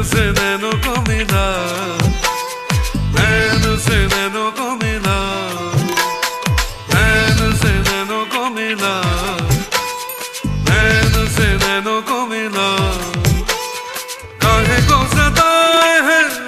से नैनों को मिला, नैन से नैनों को मिला, नैन से नैनों को मिला, नैन से नैनों को मिला। काहे को सताए है